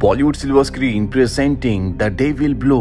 Bollywood silver screen presenting the devil blow.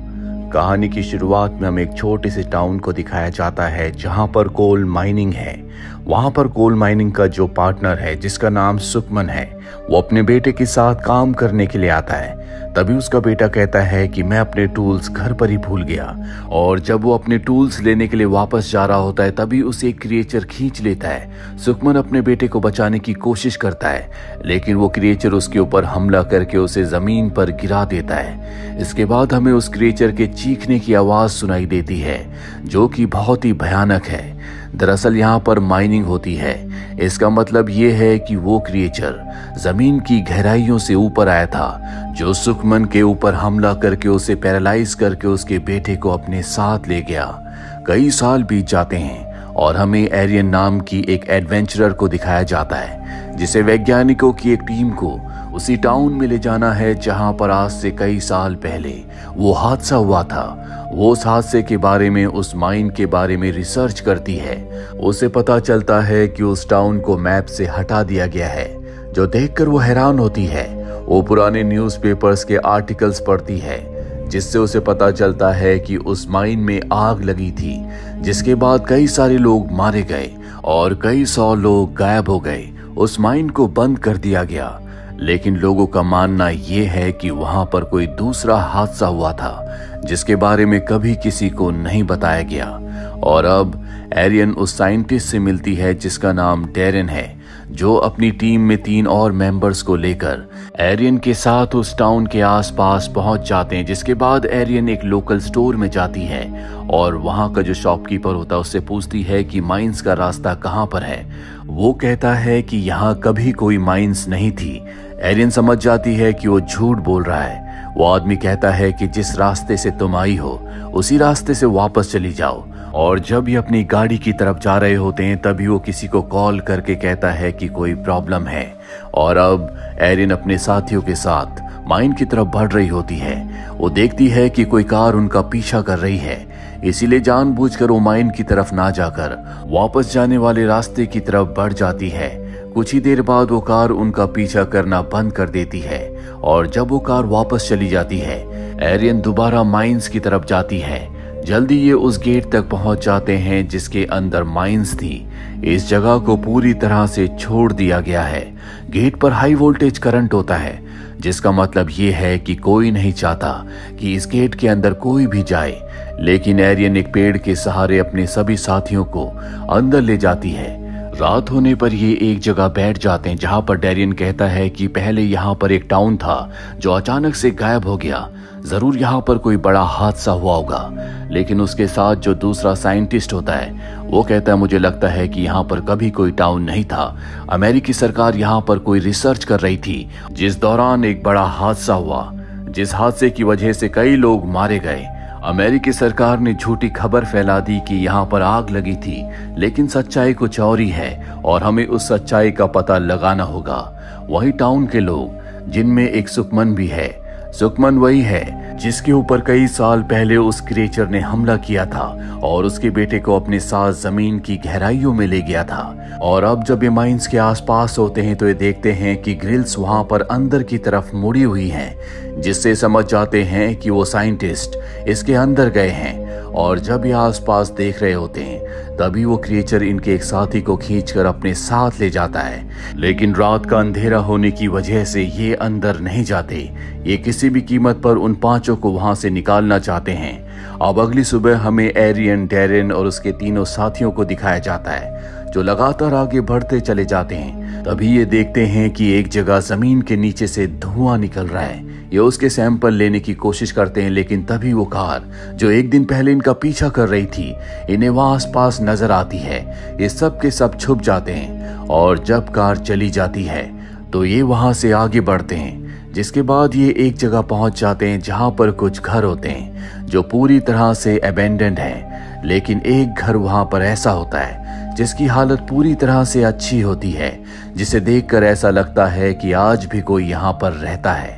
कहानी की शुरुआत में हमें एक छोटे से टाउन को दिखाया जाता है जहां पर कोल माइनिंग है। वहां पर कोल माइनिंग का जो पार्टनर है जिसका नाम सुकमन है, वो अपने बेटे के साथ काम करने के लिए आता है। तभी उसका बेटा कहता है कि मैं अपने टूल्स घर पर ही भूल गया, और जब वो अपने टूल्स लेने के लिए वापस जा रहा होता है तभी उसे एक क्रिएचर खींच लेता है। सुकमन अपने बेटे को बचाने की कोशिश करता है, लेकिन वो क्रिएचर उसके ऊपर हमला करके उसे जमीन पर गिरा देता है। इसके बाद हमें उस क्रिएचर के चीखने की आवाज सुनाई देती है जो कि बहुत ही भयानक है। दरअसल यहाँ पर माइनिंग होती है। इसका मतलब ये है कि वो क्रिएचर जमीन की गहराइयों से ऊपर आया था जो सुकमन के ऊपर हमला करके उसे पैरालाइज करके उसके बेटे को अपने साथ ले गया। कई साल बीत जाते हैं और हमें एरियन नाम की एक एडवेंचरर को दिखाया जाता है जिसे वैज्ञानिकों की एक टीम को उसी टाउन में ले जाना है जहां पर आज से कई साल पहले वो हादसा हुआ था। वो उस हादसे के बारे में, उस माइन के बारे में रिसर्च करती है। उसे पता चलता है कि उस टाउन को मैप से हटा दिया गया है, जो देखकर वो हैरान होती है। वो पुराने न्यूज़पेपर्स के आर्टिकल्स पढ़ती है जिससे उसे पता चलता है कि उस माइन में आग लगी थी, जिसके बाद कई सारे लोग मारे गए और कई सौ लोग गायब हो गए। उस माइन को बंद कर दिया गया, लेकिन लोगों का मानना यह है कि वहां पर कोई दूसरा हादसा हुआ था जिसके बारे में कभी किसी को नहीं बताया गया। और अब एरियन उस साइंटिस्ट से मिलती है जिसका नाम डेरेन है, जो अपनी टीम में 3 और मेंबर्स को लेकर एरियन के साथ उस टाउन के आसपास पहुंच जाते हैं। जिसके बाद एरियन एक लोकल स्टोर में जाती है और वहां का जो शॉपकीपर होता है उससे पूछती है कि माइंस का रास्ता कहां पर है। वो कहता है कि यहाँ कभी कोई माइंस नहीं थी। एरियन समझ जाती है कि वो झूठ बोल रहा है। वो आदमी कहता है कि जिस रास्ते से तुम आई हो उसी रास्ते से वापस चली जाओ। और जब ये अपनी गाड़ी की तरफ जा रहे होते हैं तभी वो किसी को कॉल करके कहता है कि कोई प्रॉब्लम है। और अब एरियन अपने साथियों के साथ माइन की तरफ बढ़ रही होती है। वो देखती है कि कोई कार उनका पीछा कर रही है, इसीलिए जानबूझकर वो माइन की तरफ ना जाकर वापस जाने वाले रास्ते की तरफ बढ़ जाती है। कुछ ही देर बाद वो कार उनका पीछा करना बंद कर देती है, और जब वो कार वापस चली जाती है एरियन दोबारा माइंस की तरफ जाती है। जल्दी ये उस गेट तक पहुंच जाते हैं जिसके अंदर माइंस थी। इस जगह को पूरी तरह से छोड़ दिया गया है। गेट पर हाई वोल्टेज करंट होता है, जिसका मतलब ये है कि कोई नहीं चाहता कि इस गेट के अंदर कोई भी जाए। लेकिन एरियन एक पेड़ के सहारे अपने सभी साथियों को अंदर ले जाती है। रात होने पर ये एक जगह बैठ जाते हैं जहां पर डेरियन कहता है कि पहले यहाँ पर एक टाउन था जो अचानक से गायब हो गया। जरूर यहाँ पर कोई बड़ा हादसा हुआ होगा। लेकिन उसके साथ जो दूसरा साइंटिस्ट होता है वो कहता है मुझे लगता है कि यहाँ पर कभी कोई टाउन नहीं था। अमेरिकी सरकार यहाँ पर कोई रिसर्च कर रही थी जिस दौरान एक बड़ा हादसा हुआ, जिस हादसे की वजह से कई लोग मारे गए। अमेरिकी सरकार ने झूठी खबर फैला दी कि यहाँ पर आग लगी थी, लेकिन सच्चाई कुछ और ही है और हमें उस सच्चाई का पता लगाना होगा। वही टाउन के लोग, जिनमें एक सुकमन भी है। सुकमन वही है जिसके ऊपर कई साल पहले उस क्रिएचर ने हमला किया था और उसके बेटे को अपने साथ जमीन की गहराइयों में ले गया था। और अब जब ये माइंस के आसपास होते हैं तो ये देखते हैं कि ग्रिल्स वहां पर अंदर की तरफ मुड़ी हुई हैं, जिससे समझ जाते हैं कि वो साइंटिस्ट इसके अंदर गए हैं। और जब ये आसपास देख रहे होते हैं तभी वो क्रिएचर इनके एक साथी को खींचकर अपने साथ ले जाता है। लेकिन रात का अंधेरा होने की वजह से ये अंदर नहीं जाते। ये किसी भी कीमत पर उन 5 को वहां से निकालना चाहते हैं। अब अगली सुबह हमें एरियन, डेरेन और उसके तीनों साथियों को दिखाया जाता है जो लगातार आगे बढ़ते चले जाते हैं। तभी ये देखते हैं कि एक जगह जमीन के नीचे से धुआं निकल रहा है। ये उसके सैंपल लेने की कोशिश करते हैं, लेकिन तभी वो कार जो एक दिन पहले इनका पीछा कर रही थी इन्हें वहां आसपास नजर आती है। ये सब के सब छुप जाते हैं और जब कार चली जाती है तो ये वहां से आगे बढ़ते हैं। जिसके बाद ये एक जगह पहुंच जाते हैं जहां पर कुछ घर होते हैं जो पूरी तरह से अबेंडेंड है। लेकिन एक घर वहां पर ऐसा होता है जिसकी हालत पूरी तरह से अच्छी होती है, जिसे देखकर ऐसा लगता है कि आज भी कोई यहाँ पर रहता है।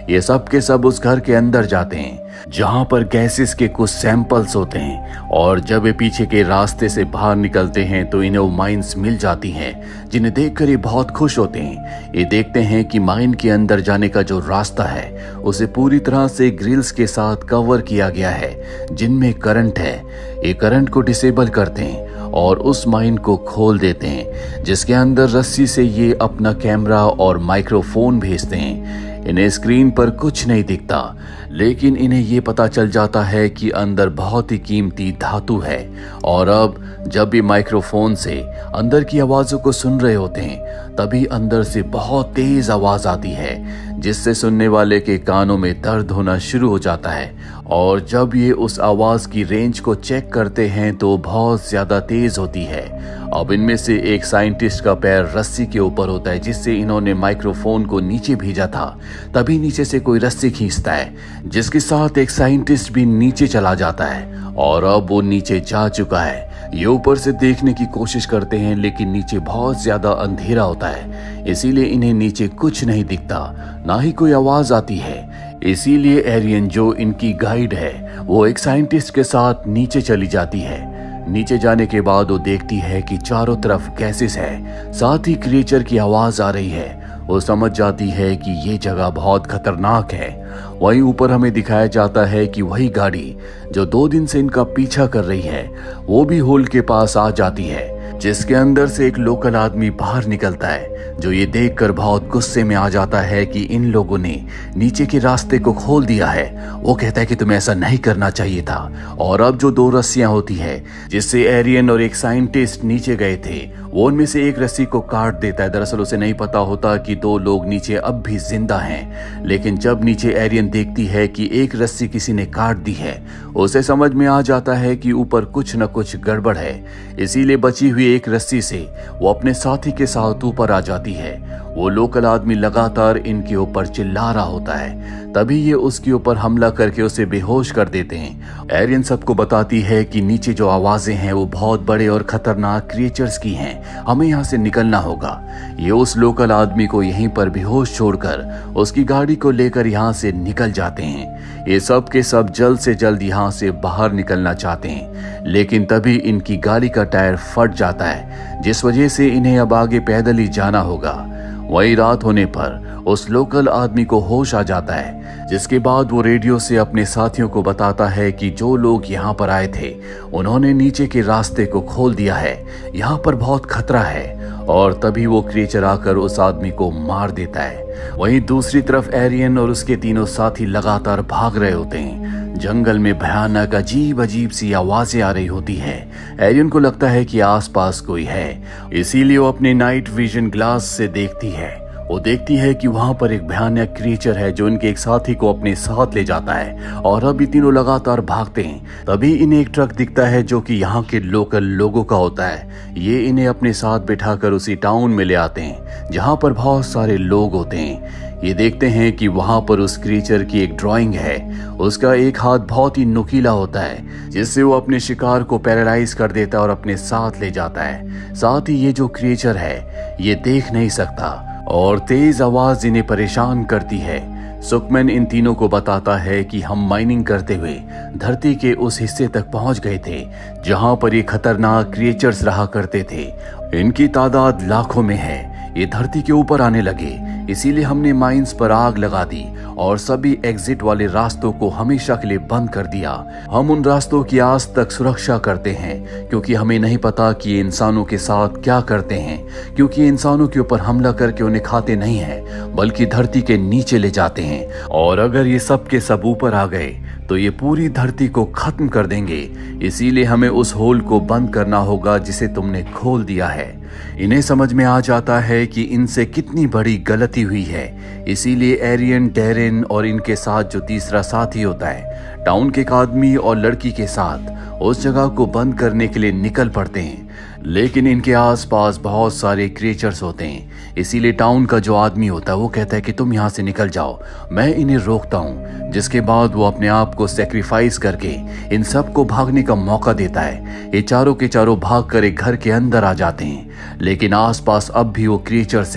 ये सब के सब उस घर के अंदर जाते हैं जहां पर गैसेस के कुछ सैंपल्स होते हैं, और जब ये पीछे के रास्ते से बाहर निकलते हैं तो इन्हें वो माइंस मिल जाती हैं, जिन्हें देखकर ये बहुत खुश होते हैं। ये देखते हैं कि माइन के अंदर जाने का जो रास्ता है उसे पूरी तरह से ग्रिल्स के साथ कवर किया गया है जिनमें करंट है। ये करंट को डिसेबल करते हैं और उस माइन को खोल देते हैं, जिसके अंदर रस्सी से ये अपना कैमरा और माइक्रोफोन भेजते हैं। इन्हें स्क्रीन पर कुछ नहीं दिखता, लेकिन इन्हें ये पता चल जाता है कि अंदर बहुत ही कीमती धातु है। और अब जब भी माइक्रोफोन से अंदर की आवाज़ों को सुन रहे होते हैं तभी अंदर से बहुत तेज आवाज़ आती है, जिससे सुनने वाले के कानों में दर्द होना शुरू हो जाता है। और जब ये उस आवाज़ की रेंज को चेक करते हैं तो बहुत ज़्यादा तेज होती है। अब इनमें से एक साइंटिस्ट का पैर रस्सी के ऊपर होता है, जिससे इन्होंने माइक्रोफोन को नीचे भेजा था। तभी नीचे से कोई रस्सी खींचता है, जिसके साथ एक साइंटिस्ट भी नीचे चला जाता है, और अब वो नीचे जा चुका है। ये ऊपर से देखने की कोशिश करते हैं, लेकिन नीचे बहुत ज्यादा अंधेरा होता है, इसीलिए इन्हें नीचे कुछ नहीं दिखता, ना ही कोई आवाज आती है। इसीलिए एरियन, जो इनकी गाइड है, वो एक साइंटिस्ट के साथ नीचे चली जाती है। नीचे जाने के बाद वो देखती है कि चारों तरफ गैसेस है, साथ ही क्रिएचर की आवाज आ रही है। वो समझ जाती है कि ये जगह बहुत खतरनाक है। वहीं ऊपर हमें दिखाया जाता है कि वही गाड़ी जो 2 दिन से इनका पीछा कर रही है वो भी होल के पास आ जाती है, जिसके अंदर से एक लोकल आदमी बाहर निकलता है, जो ये देखकर बहुत गुस्से में आ जाता है कि इन लोगों ने नीचे के रास्ते को खोल दिया है। वो कहता है कि तुम्हें ऐसा नहीं करना चाहिए था। और अब जो 2 रस्सियां होती है जिससे एरियन और एक साइंटिस्ट नीचे गए थे, वो उनमें से एक रस्सी को काट देता है। दरअसल उसे नहीं पता होता कि 2 लोग नीचे अब भी जिंदा हैं, लेकिन जब नीचे एरियन देखती है कि एक रस्सी किसी ने काट दी है, उसे समझ में आ जाता है कि ऊपर कुछ न कुछ गड़बड़ है। इसीलिए बची हुई एक रस्सी से वो अपने साथी के साथ ऊपर आ जाती है। वो लोकल आदमी लगातार इनके ऊपर चिल्ला रहा होता है, तभी ये उसके ऊपर हमला करके उसे बेहोश कर देते हैं। एरियन सबको बताती है कि नीचे जो आवाजें हैं वो बहुत बड़े और खतरनाक क्रिएचर्स की हैं, हमें यहाँ से निकलना होगा। ये उस लोकल आदमी को यहीं पर बेहोश छोड़कर उसकी गाड़ी को लेकर यहाँ से निकल जाते हैं। ये सब के सब जल्द से जल्द यहाँ से बाहर निकलना चाहते हैं, लेकिन तभी इनकी गाड़ी का टायर फट जाता है, जिस वजह से इन्हें अब आगे पैदल ही जाना होगा। वही रात होने पर उस लोकल आदमी को होश आ जाता है, जिसके बाद वो रेडियो से अपने साथियों को बताता है कि जो लोग यहाँ पर आए थे उन्होंने नीचे के रास्ते को खोल दिया है, यहाँ पर बहुत खतरा है। और तभी वो क्रिएचर आकर उस आदमी को मार देता है। वहीं दूसरी तरफ एरियन और उसके तीनों साथी लगातार भाग रहे होते हैं। जंगल में भयानक अजीब अजीब सी आवाजें आ रही होती है। एरियन को लगता है कि आसपास कोई है, इसीलिए वो अपने नाइट विजन ग्लास से देखती है। वो देखती है कि वहां पर एक भयानक क्रिएचर है जो इनके एक साथी को अपने साथ ले जाता है, और अब ये तीनों लगातार भागते हैं। तभी इन्हें एक ट्रक दिखता है जो कि यहाँ के लोकल लोगों का होता है। ये इन्हें अपने साथ बिठाकर उसी टाउन में ले आते हैं जहाँ पर बहुत सारे लोग होते हैं। ये देखते हैं कि वहां पर उस क्रिएचर की एक ड्राइंग है। उसका एक हाथ बहुत ही नुकीला होता है, जिससे वो अपने शिकार को पैरालाइज कर देता है और अपने साथ ले जाता है। साथ ही ये जो क्रिएचर है ये देख नहीं सकता और तेज आवाज इन्हें परेशान करती है। सुकमैन इन तीनों को बताता है कि हम माइनिंग करते हुए धरती के उस हिस्से तक पहुंच गए थे जहां पर ये खतरनाक क्रिएचर्स रहा करते थे। इनकी तादाद लाखों में है। ये धरती के ऊपर आने लगे, इसीलिए हमने माइंस पर आग लगा दी और सभी एग्जिट वाले रास्तों को हमेशा के लिए बंद कर दिया। हम उन रास्तों की आज तक सुरक्षा करते हैं क्योंकि हमें नहीं पता कि ये इंसानों के साथ क्या करते हैं, क्योंकि ये इंसानों के ऊपर हमला करके उन्हें खाते नहीं हैं बल्कि धरती के नीचे ले जाते हैं। और अगर ये सब के सब ऊपर आ गए तो ये पूरी धरती को खत्म कर देंगे। इसीलिए हमें उस होल को बंद करना होगा जिसे तुमने खोल दिया है। इन्हें समझ में आ जाता है कि इनसे कितनी बड़ी गलती हुई है। इसीलिए एरियन, डेरिन और इनके साथ जो तीसरा साथी होता है, टाउन के एक आदमी और लड़की के साथ उस जगह को बंद करने के लिए निकल पड़ते हैं। लेकिन इनके आसपास बहुत सारे क्रिएचर्स होते हैं, इसीलिए टाउन का जो आदमी होता है वो कहता है कि तुम यहाँ से निकल जाओ, मैं इन्हें रोकता हूँ। जिसके बाद वो अपने आप को सेक्रीफाइस करके इन सबको भागने का मौका देता है। ये चारों के चारों भाग कर एक घर के अंदर आ जाते हैं, लेकिन आसपास अब भी वो क्रिएचर्स हैं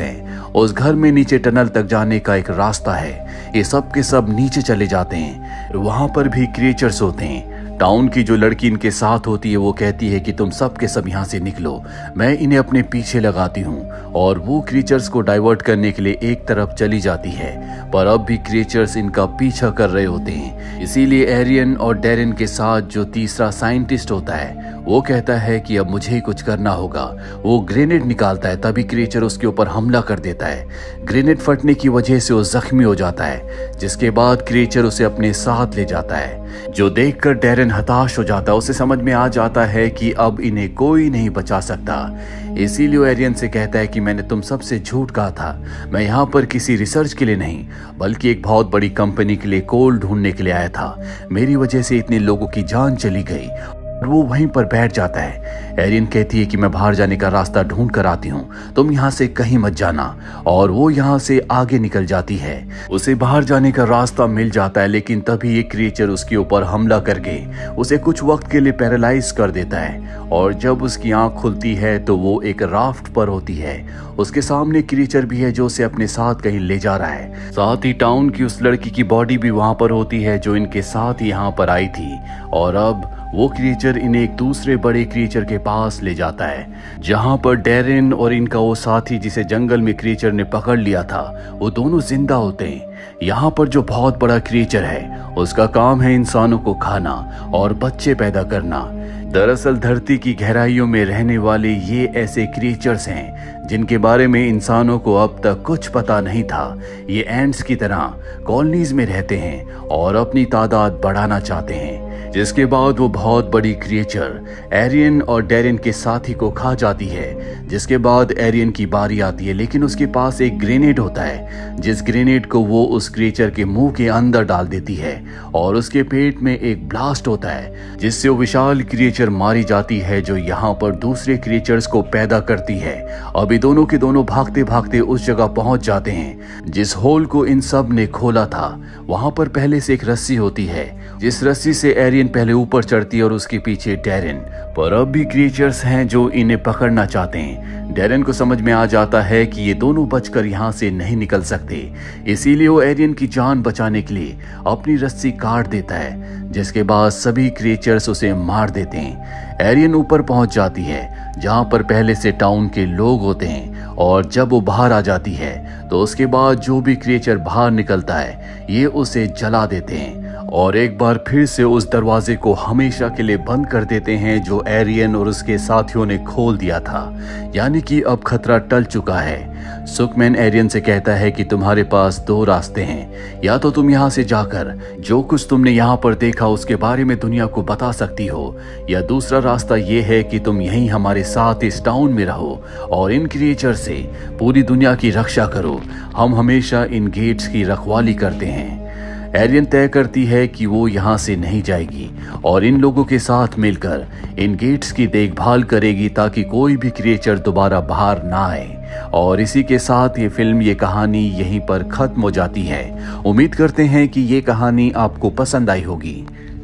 उस घर में नीचे टनल तक जाने का एक रास्ता है। ये सब के सब नीचे चले जाते हैं। वहां पर भी क्रिएचर्स होते हैं। टाउन की जो लड़की इनके साथ होती है वो कहती है कि तुम सब के सब यहाँ से निकलो, मैं इन्हें अपने पीछे लगाती हूँ। और वो क्रिएचर्स को डाइवर्ट करने के लिए एक तरफ चली जाती है, पर अब भी क्रिएचर्स इनका पीछा कर रहे होते हैं। इसीलिए एरियन और डेरेन के साथ जो तीसरा साइंटिस्ट होता है वो कहता है कि अब मुझे ही कुछ करना होगा। वो ग्रेनेड निकालता है, तभी क्रिएचर उसके ऊपर हमला कर देता है। ग्रेनेड फटने की वजह से वो जख्मी हो जाता है, जिसके बाद क्रिएचर उसे अपने साथ ले जाता है। जो देखकर डेरेन हताश हो जाता है। उसे समझ में आ जाता है कि अब इन्हें कोई नहीं बचा सकता। इसीलिए एरियन से कहता है कि मैंने तुम सबसे झूठ कहा था। मैं यहाँ पर किसी रिसर्च के लिए नहीं, बल्कि एक बहुत बड़ी कंपनी के लिए कोल ढूंढने के लिए आया था। मेरी वजह से इतने लोगों की जान चली गई। और वो वहीं पर बैठ जाता है। एरियन कहती है कि मैं बाहर जाने का रास्ता ढूंढ कर आती हूँ, तुम यहाँ से कहीं मत जाना। और वो यहाँ से आगे निकल जाती है। उसे बाहर जाने का रास्ता मिल जाता है, लेकिन तभी एक क्रिएचर उसके ऊपर हमला करके उसे कुछ वक्त के लिए पैरालाइज कर देता है। और जब उसकी आंख खुलती है तो वो एक राफ्ट पर होती है। उसके सामने क्रिएचर भी है जो उसे अपने साथ कहीं ले जा रहा है। साथ ही टाउन की उस लड़की की बॉडी भी वहां पर होती है जो इनके साथ यहाँ पर आई थी। और अब वो क्रिएचर इन्हें एक दूसरे बड़े क्रिएचर के पास ले जाता है, जहां पर डेरेन और इनका वो साथी जिसे जंगल में क्रिएचर ने पकड़ लिया था, वो दोनों जिंदा होते हैं। यहाँ पर जो बहुत बड़ा क्रिएचर है उसका काम है इंसानों को खाना और बच्चे पैदा करना। दरअसल धरती की गहराइयों में रहने वाले ये ऐसे क्रिएचर्स हैं जिनके बारे में इंसानों को अब तक कुछ पता नहीं था। ये एंट्स की तरह कॉलोनीज में रहते हैं और अपनी तादाद बढ़ाना चाहते हैं, जिसके बाद वो बहुत बड़ी क्रिएचर एरियन और डेरेन के साथी को खा जाती है। जिसके बाद एरियन की बारी आती है, लेकिन उसके पास एक ग्रेनेड होता है, जिस ग्रेनेड को वो उस क्रिएचर के मुंह के अंदर डाल देती है और उसके पेट में एक ब्लास्ट होता है, जिससे वो विशाल क्रिएचर मारी जाती है जो यहाँ पर दूसरे क्रिएचर्स को पैदा करती है। अभी दोनों के दोनों भागते भागते उस जगह पहुंच जाते हैं जिस होल को इन सब ने खोला था। वहां पर पहले से एक रस्सी होती है, जिस रस्सी से एरियन पहले ऊपर चढ़ती है और उसके पीछे डेरेन। पर अब भी क्रिएचर्स हैं जो इन्हें पकड़ना चाहते हैं। डेरेन को समझ में आ जाता है कि ये दोनों बचकर यहाँ से नहीं निकल सकते, इसीलिए वो एरियन की जान बचाने के लिए अपनी रस्सी काट देता है, जिसके बाद सभी क्रिएचर्स उसे मार देते हैं। एरियन ऊपर पहुंच जाती है जहां पर पहले से टाउन के लोग होते हैं, और जब वो बाहर आ जाती है तो उसके बाद जो भी क्रिएचर बाहर निकलता है ये उसे जला देते हैं और एक बार फिर से उस दरवाजे को हमेशा के लिए बंद कर देते हैं जो एरियन और उसके साथियों ने खोल दिया था। यानी कि अब खतरा टल चुका है। सुकमैन एरियन से कहता है कि तुम्हारे पास दो रास्ते हैं, या तो तुम यहाँ से जाकर जो कुछ तुमने यहाँ पर देखा उसके बारे में दुनिया को बता सकती हो, या दूसरा रास्ता ये है कि तुम यहीं हमारे साथ इस टाउन में रहो और इन क्रिएचर से पूरी दुनिया की रक्षा करो। हम हमेशा इन गेट्स की रखवाली करते हैं। एरियन तय करती है कि वो यहाँ से नहीं जाएगी और इन लोगों के साथ मिलकर इन गेट्स की देखभाल करेगी ताकि कोई भी क्रिएचर दोबारा बाहर ना आए। और इसी के साथ ये फिल्म, ये कहानी यहीं पर खत्म हो जाती है। उम्मीद करते हैं कि ये कहानी आपको पसंद आई होगी।